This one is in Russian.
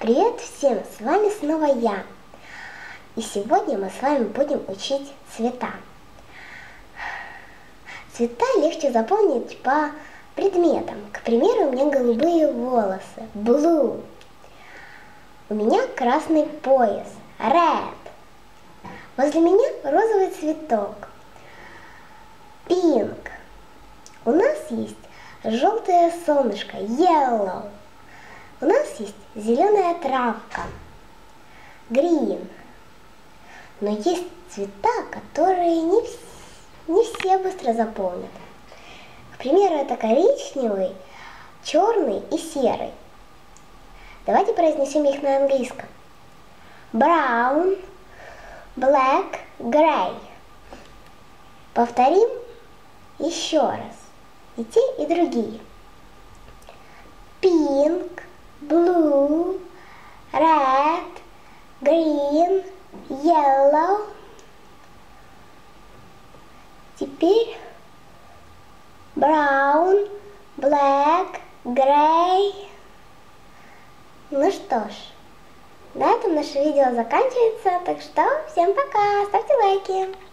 Привет всем, с вами снова я. И сегодня мы с вами будем учить цвета. Цвета легче запомнить по предметам. К примеру, у меня голубые волосы, blue. У меня красный пояс, red. Возле меня розовый цветок, pink. У нас есть желтое солнышко, yellow. У нас есть зеленая травка, green. Но есть цвета, которые не все быстро запомнят. К примеру, это коричневый, черный и серый. Давайте произнесем их на английском. Brown, black, gray. Повторим еще раз. И те, и другие. Pink, blue, red, green, yellow. Теперь brown, black, gray. Ну что ж, на этом наше видео заканчивается, так что всем пока, ставьте лайки.